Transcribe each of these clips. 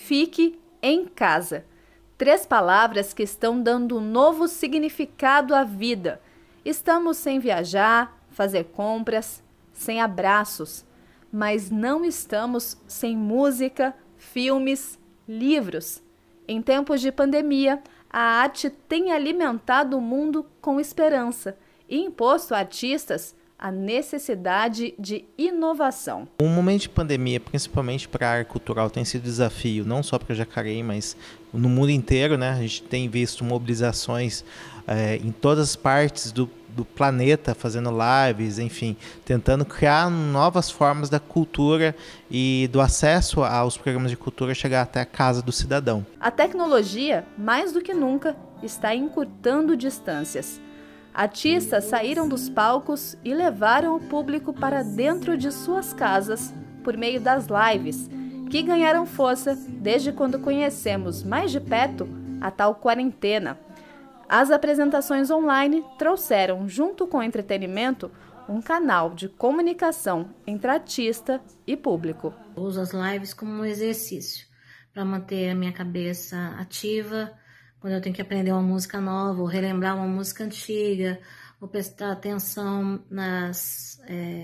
Fique em casa. 3 palavras que estão dando um novo significado à vida. Estamos sem viajar, fazer compras, sem abraços, mas não estamos sem música, filmes, livros. Em tempos de pandemia, a arte tem alimentado o mundo com esperança e imposto a artistas a necessidade de inovação. Um momento de pandemia, principalmente para a área cultural, tem sido desafio, não só para Jacareí, mas no mundo inteiro, né? A gente tem visto mobilizações em todas as partes do planeta, fazendo lives, enfim, tentando criar novas formas da cultura e do acesso aos programas de cultura chegar até a casa do cidadão. A tecnologia, mais do que nunca, está encurtando distâncias. Artistas saíram dos palcos e levaram o público para dentro de suas casas por meio das lives, que ganharam força desde quando conhecemos mais de perto a tal quarentena. As apresentações online trouxeram, junto com o entretenimento, um canal de comunicação entre artista e público. Eu uso as lives como um exercício para manter a minha cabeça ativa, quando eu tenho que aprender uma música nova, ou relembrar uma música antiga, ou prestar atenção nas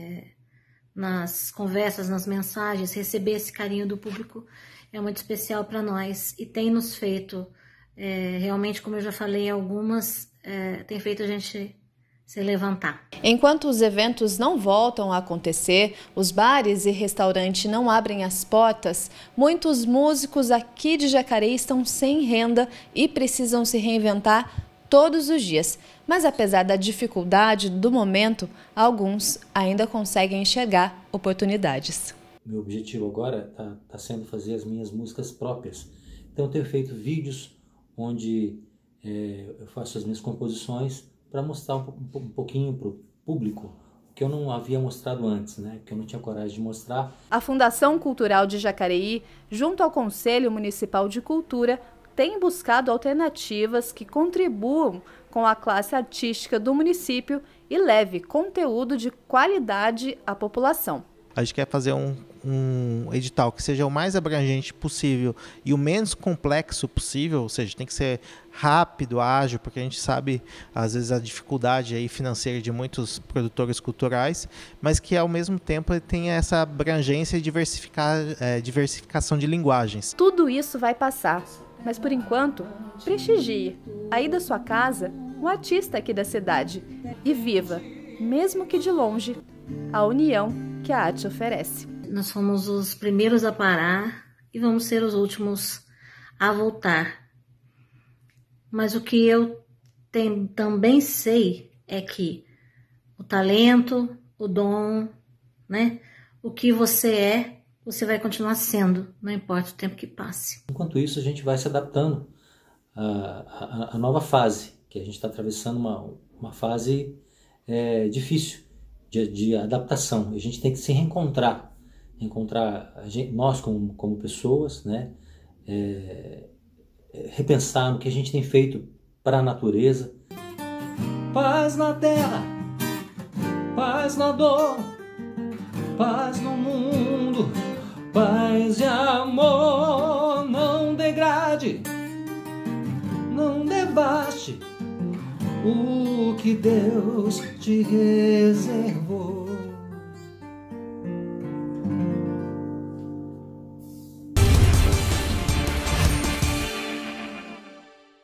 conversas, nas mensagens, receber esse carinho do público é muito especial para nós e tem nos feito, realmente, como eu já falei, algumas, tem feito a gente se levantar. Enquanto os eventos não voltam a acontecer, os bares e restaurantes não abrem as portas, muitos músicos aqui de Jacareí estão sem renda e precisam se reinventar todos os dias. Mas apesar da dificuldade do momento, alguns ainda conseguem enxergar oportunidades. Meu objetivo agora está sendo fazer as minhas músicas próprias. Então eu tenho feito vídeos onde eu faço as minhas composições para mostrar um pouquinho para o público que eu não havia mostrado antes, né? Que eu não tinha coragem de mostrar. A Fundação Cultural de Jacareí, junto ao Conselho Municipal de Cultura, tem buscado alternativas que contribuam com a classe artística do município e leve conteúdo de qualidade à população. A gente quer fazer um edital que seja o mais abrangente possível e o menos complexo possível, ou seja, tem que ser rápido, ágil, porque a gente sabe, às vezes, a dificuldade aí financeira de muitos produtores culturais, mas que, ao mesmo tempo, tenha essa abrangência e diversificação de linguagens. Tudo isso vai passar, mas, por enquanto, prestigie aí da sua casa um artista aqui da cidade e viva, mesmo que de longe, a união que a arte oferece. Nós fomos os primeiros a parar e vamos ser os últimos a voltar. Mas o que eu também sei é que o talento, o dom, né? O que você você vai continuar sendo, não importa o tempo que passe. Enquanto isso, a gente vai se adaptando à nova fase, que a gente está atravessando uma fase difícil de adaptação. A gente tem que se reencontrar nós como pessoas, né? Repensar no que a gente tem feito para a natureza. Paz na terra, paz na dor, paz no mundo, paz e amor. Não degrade, não devaste o que Deus te reservou.